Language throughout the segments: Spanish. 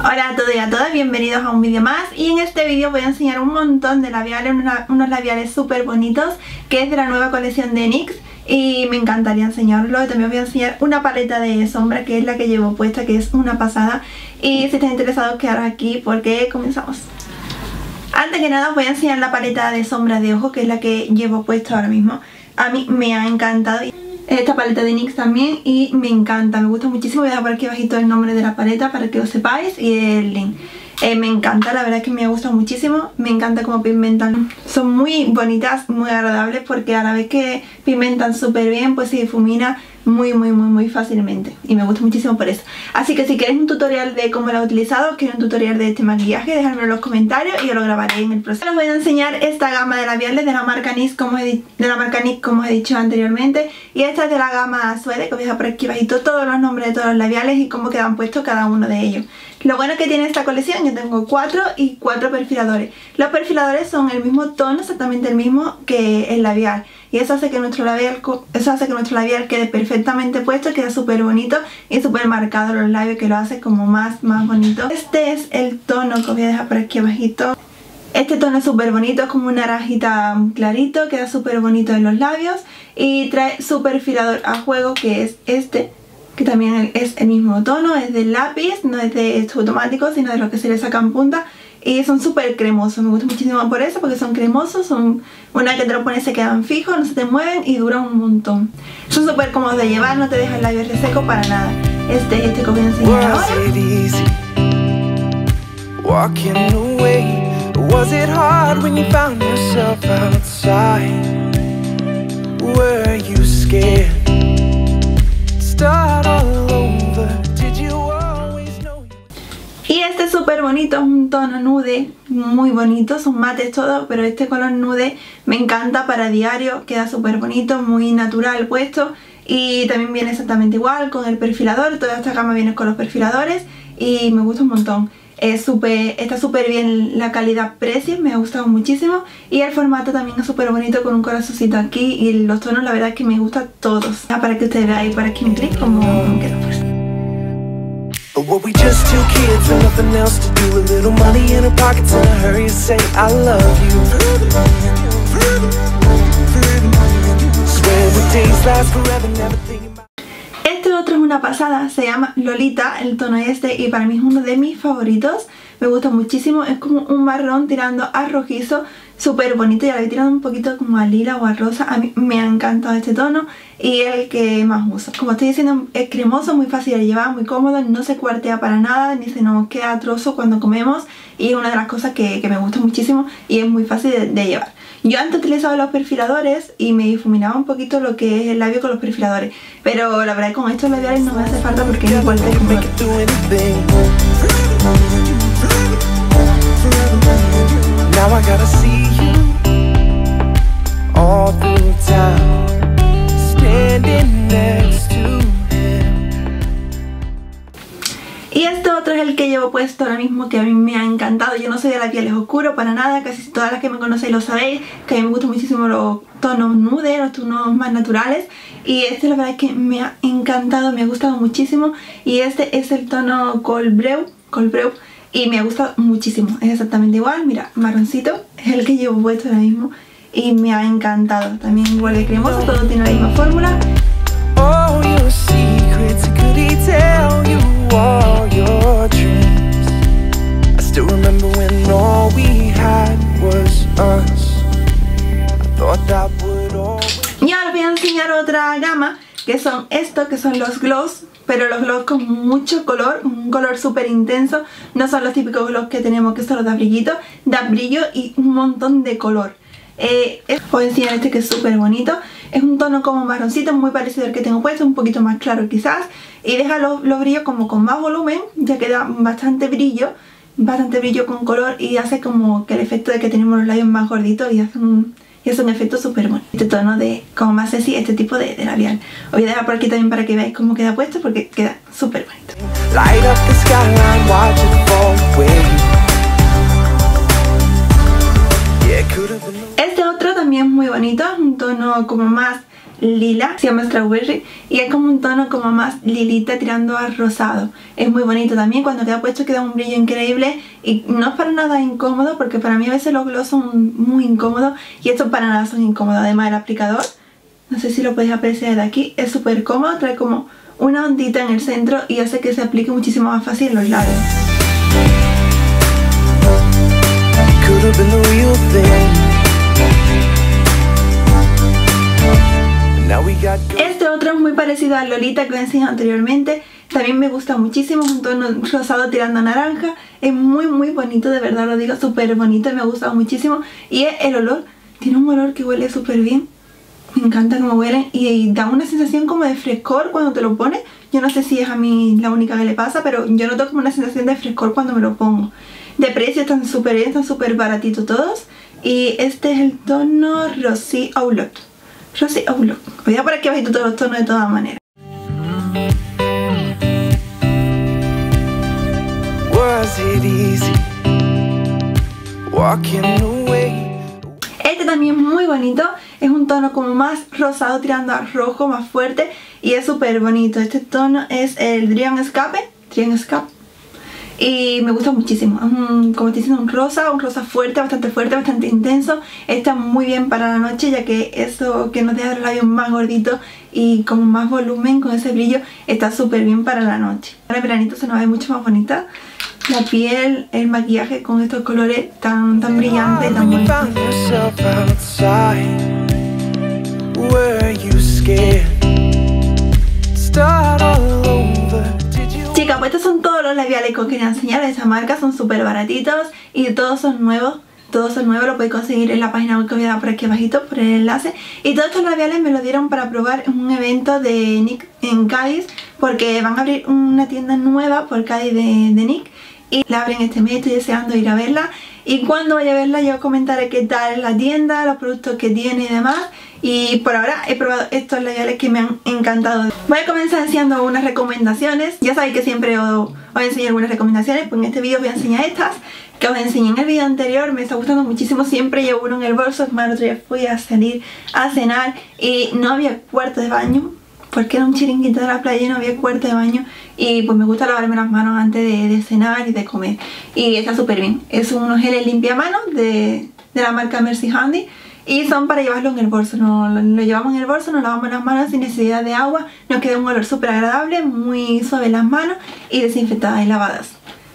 Hola a todos y a todas, bienvenidos a un vídeo más. Y en este vídeo voy a enseñar un montón de labiales, unos labiales súper bonitos, que es de la nueva colección de NYX. Y me encantaría enseñarlo. Y también voy a enseñar una paleta de sombra, que es la que llevo puesta, que es una pasada. Y si están interesados, quedaros aquí porque comenzamos. Antes que nada os voy a enseñar la paleta de sombra de ojos, que es la que llevo puesta ahora mismo. A mí me ha encantado esta paleta de NYX también y me encanta, me gusta muchísimo. Voy a dejar por aquí abajito el nombre de la paleta para que lo sepáis y el link. Me encanta, la verdad es que me ha gustado muchísimo. Me encanta cómo pigmentan. Son muy bonitas, muy agradables, porque a la vez que pigmentan súper bien, pues se difumina muy fácilmente. Y me gusta muchísimo por eso. Así que si queréis un tutorial de cómo la he utilizado, quiero un tutorial de este maquillaje, dejadmelo en los comentarios y yo lo grabaré en el próximo. Os voy a enseñar esta gama de labiales de la marca NYX, como he dicho anteriormente. Y esta es de la gama Suede, que os voy a dejar por aquí abajito todos los nombres de todos los labiales y cómo quedan puestos cada uno de ellos. Lo bueno que tiene esta colección, yo tengo 4 y 4 perfiladores. Los perfiladores son el mismo tono, exactamente el mismo que el labial. Y eso hace que nuestro labial quede perfectamente puesto, queda súper bonito y súper marcado los labios, que lo hace como más bonito. Este es el tono que os voy a dejar por aquí abajito. Este tono es súper bonito, es como un naranjita clarito, queda súper bonito en los labios. Y trae su perfilador a juego, que es este, que también es el mismo tono, es de lápiz, no es de estos automáticos, sino de los que se le sacan punta. Y son súper cremosos, me gusta muchísimo por eso, porque son cremosos, son una que te lo pones se quedan fijos, no se te mueven y duran un montón. Son súper cómodos de llevar, no te dejan el labio reseco para nada. Este que os voy a enseñar ahora. Y este es súper bonito, es un tono nude, muy bonito, son mates todos, pero este color nude me encanta para diario, queda súper bonito, muy natural puesto. Y también viene exactamente igual con el perfilador, toda esta gama viene con los perfiladores y me gusta un montón. Está súper bien la calidad-precio, me ha gustado muchísimo. Y el formato también es súper bonito con un corazoncito aquí y los tonos la verdad es que me gustan todos. Para que ustedes vean por aquí un clic como queda pues. Were we just two kids with nothing else to do? A little money in our pockets and a hurry to say I love you. Swear the days last forever, never thinking about. Este otro es una pasada, se llama Lolita, el tono este, y para mí es uno de mis favoritos. Me gusta muchísimo, es como un marrón tirando a rojizo, súper bonito, y ahora voy tirando un poquito como a lila o a rosa. A mí me ha encantado este tono y es el que más uso. Como estoy diciendo, es cremoso, muy fácil de llevar, muy cómodo, no se cuartea para nada, ni se nos queda a trozo cuando comemos. Y es una de las cosas que me gusta muchísimo y es muy fácil de llevar. Yo antes utilizaba los perfiladores y me difuminaba un poquito lo que es el labio con los perfiladores, pero la verdad es que con estos labiales no me hace falta porque es igual de cómodo. Now I gotta see you all through town, standing next to him. Y este otro es el que llevo puesto ahora mismo, que a mí me ha encantado. Yo no soy de labiales oscuros para nada, casi todas las que me conocéis lo sabéis, que a mí me gustan muchísimo los tonos nude, los tonos más naturales. Y este la verdad es que me ha encantado, me ha gustado muchísimo. Y este es el tono Cold Brew. Y me ha gustado muchísimo, es exactamente igual, mira, marroncito, es el que llevo puesto ahora mismo y me ha encantado. También igual de cremoso, todo tiene la misma fórmula. All your secrets, could he tell you all your dreams? I still remember when all we had was us. I thought that would always. Y ahora os voy a enseñar otra gama, que son estos, que son los gloss. Pero los gloss con mucho color, un color súper intenso. No son los típicos gloss que tenemos que solo da brillito, da brillo y un montón de color. Os voy a enseñar este que es súper bonito. Es un tono como marroncito, muy parecido al que tengo puesto, un poquito más claro quizás. Y deja los brillos como con más volumen, ya que da bastante brillo con color. Y hace como que el efecto de que tenemos los labios más gorditos y hace un efecto súper bonito. Este tono de como más sexy, este tipo de labial. Os voy a dejar por aquí también para que veáis cómo queda puesto, porque queda súper bonito. Este otro también es muy bonito, un tono como más lila, se llama Strawberry, y es como un tono como más lilita tirando a rosado. Es muy bonito también, cuando queda puesto queda un brillo increíble y no es para nada incómodo, porque para mí a veces los gloss son muy incómodos y estos para nada son incómodos. Además el aplicador, no sé si lo podéis apreciar de aquí, es súper cómodo, trae como una ondita en el centro y hace que se aplique muchísimo más fácil en los labios. Este otro es muy parecido al Lolita que os he enseñado anteriormente. También me gusta muchísimo, es un tono rosado tirando a naranja. Es muy bonito, de verdad lo digo, súper bonito, me ha gustado muchísimo. Y es el olor, tiene un olor que huele súper bien. Me encanta cómo huelen y da una sensación como de frescor cuando te lo pones. Yo no sé si es a mí la única que le pasa, pero yo noto como una sensación de frescor cuando me lo pongo. De precio están súper bien, están súper baratitos todos. Y este es el tono Rosy Outlook. Rosy Outlook. Voy a por aquí abajito todos los tonos de todas maneras. Este también es muy bonito, es un tono como más rosado tirando a rojo, más fuerte y es súper bonito. Este tono es el Dream Escape y me gusta muchísimo. Como estoy diciendo, un rosa fuerte, bastante intenso. Está muy bien para la noche, ya que eso que nos deja los labios más gorditos y con más volumen, con ese brillo, está súper bien para la noche. Ahora en veranito se nos ve mucho más bonita la piel, el maquillaje con estos colores tan brillantes, tan bonitos. Chicas, pues estos son todos los labiales que os quería enseñar de esa marca, son súper baratitos y todos son nuevos. Todos son nuevos, lo podéis conseguir en la página web que os voy a dar por aquí abajito, por el enlace. Y todos estos labiales me lo dieron para probar en un evento de NYX en Cádiz, porque van a abrir una tienda nueva por Cádiz de NYX y la abren este mes, estoy deseando ir a verla. Y cuando vaya a verla yo os comentaré qué tal es la tienda, los productos que tiene y demás. Y por ahora he probado estos labiales que me han encantado. Voy a comenzar enseñando unas recomendaciones. Ya sabéis que siempre os enseño algunas recomendaciones, pues en este vídeo os voy a enseñar estas que os enseñé en el vídeo anterior. Me está gustando muchísimo, siempre llevo uno en el bolso. Es más, el otro día fui a salir a cenar y no había cuarto de baño, porque era un chiringuito de la playa y no había cuarto de baño. Y pues me gusta lavarme las manos antes de cenar y de comer. Y está súper bien. Es unos geles limpiamanos de la marca Mercy Handy. Y son para llevarlo en el bolso, lo llevamos en el bolso, nos lavamos las manos sin necesidad de agua. Nos queda un olor súper agradable, muy suave en las manos y desinfectadas y lavadas.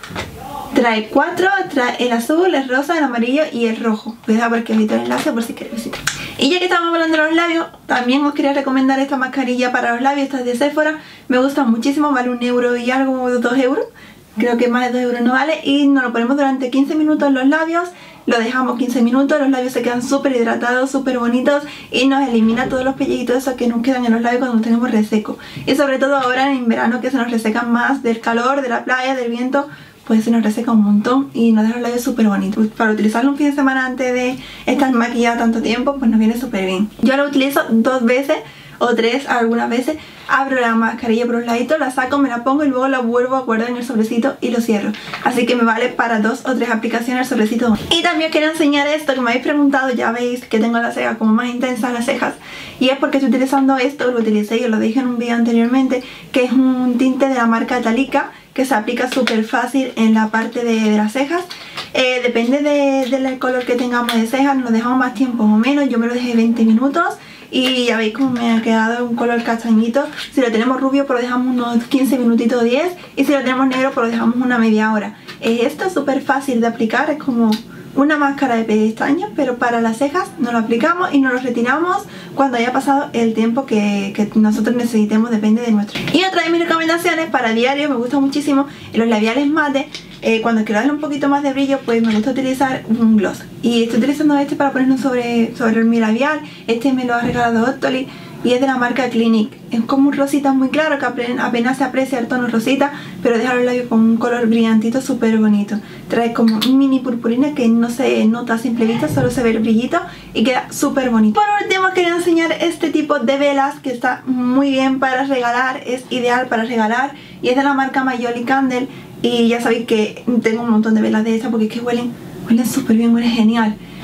Trae 4, trae el azul, el rosa, el amarillo y el rojo. Voy a dejar por aquí el enlace por si queréis visitar. Y ya que estamos hablando de los labios, también os quería recomendar esta mascarilla para los labios. Esta es de Sephora, me gusta muchísimo, vale 1 euro y algo, 2 euros. Creo que más de 2 euros no vale. Y nos lo ponemos durante 15 minutos en los labios. Lo dejamos 15 minutos, los labios se quedan súper hidratados, súper bonitos y nos elimina todos los pellejitos esos que nos quedan en los labios cuando los tenemos reseco. Y sobre todo ahora en verano, que se nos resecan más del calor, de la playa, del viento, pues se nos reseca un montón y nos deja los labios súper bonitos. Para utilizarlo un fin de semana antes de estar maquillada tanto tiempo, pues nos viene súper bien. Yo lo utilizo 2 veces o 3 algunas veces. Abro la mascarilla por un ladito, la saco, me la pongo y luego la vuelvo a guardar en el sobrecito y lo cierro. Así que me vale para 2 o 3 aplicaciones el sobrecito. Y también os quería enseñar esto que me habéis preguntado. Ya veis que tengo las cejas como más intensas, las cejas, y es porque estoy utilizando esto, lo utilicé y os lo dije en un vídeo anteriormente, que es un tinte de la marca Talika, que se aplica súper fácil en la parte de las cejas. Depende del color que tengamos de cejas, nos dejamos más tiempo o menos. Yo me lo dejé 20 minutos y ya veis cómo me ha quedado un color castañito. Si lo tenemos rubio pues lo dejamos unos 15 minutitos o 10, y si lo tenemos negro pues lo dejamos una media hora. Esto es súper fácil de aplicar, es como una máscara de pestañas, pero para las cejas nos lo aplicamos y nos lo retiramos cuando haya pasado el tiempo que nosotros necesitemos, depende de nuestro. Y otra de mis recomendaciones para diario, me gusta muchísimo los labiales mate. Cuando quiero darle un poquito más de brillo, pues me gusta utilizar un gloss. Y estoy utilizando este para ponerlo sobre mi labial. Este me lo ha regalado Octoly y es de la marca Clinique. Es como un rosita muy claro que apenas se aprecia el tono rosita, pero deja los labios con un color brillantito súper bonito. Trae como un mini purpurina que no se nota a simple vista, solo se ve el brillito y queda súper bonito. Por último quería enseñar este tipo de velas que está muy bien para regalar, es ideal para regalar y es de la marca Mayoli Candle. Y ya sabéis que tengo un montón de velas de estas porque es que huelen súper bien, huelen genial.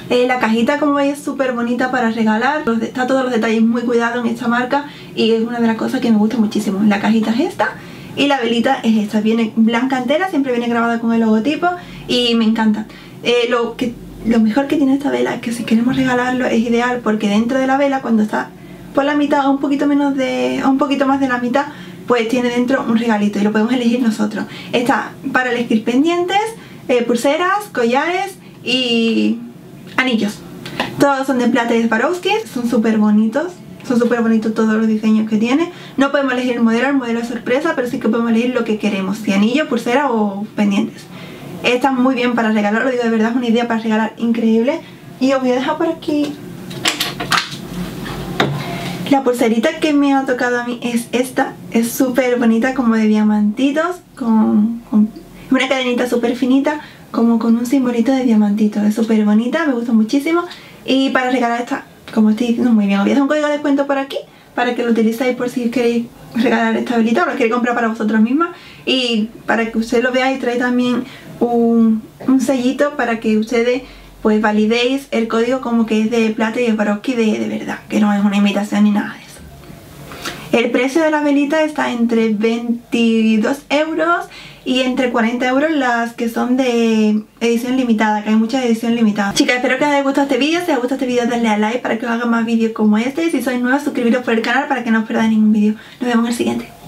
La cajita, como veis, es súper bonita para regalar. Está todos los detalles muy cuidados en esta marca y es una de las cosas que me gusta muchísimo. La cajita es esta y la velita es esta. Viene blanca entera, siempre viene grabada con el logotipo y me encanta. Lo mejor que tiene esta vela es que si queremos regalarlo es ideal, porque dentro de la vela, cuando está por la mitad o un poquito más de la mitad, pues tiene dentro un regalito y lo podemos elegir nosotros. Está para elegir pendientes, pulseras, collares y anillos. Todos son de plata y Swarovski, son súper bonitos. Son súper bonitos todos los diseños que tiene. No podemos elegir el modelo es sorpresa, pero sí que podemos elegir lo que queremos, si anillo, pulsera o pendientes. Está muy bien para regalar, lo digo de verdad, es una idea para regalar increíble. Y os voy a dejar por aquí. La pulserita que me ha tocado a mí es esta. Es súper bonita, como de diamantitos, con una cadenita súper finita, como con un simbolito de diamantito. Es súper bonita, me gusta muchísimo. Y para regalar esta, como estoy diciendo, muy bien. Os voy a dejar un código de descuento por aquí para que lo utilicéis por si queréis regalar esta velita o lo queréis comprar para vosotros mismas. Y para que ustedes lo veáis, trae también un sellito para que ustedes pues validéis el código como que es de plata y Swarovski de verdad, que no es una imitación ni nada de eso. El precio de la velita está entre 22 euros y entre 40 euros las que son de edición limitada, que hay muchas edición limitada. Chicas, espero que os haya gustado este vídeo. Si os gusta este vídeo, dadle a like para que os haga más vídeos como este. Y si sois nuevos, suscribiros por el canal para que no os perdáis ningún vídeo. Nos vemos en el siguiente.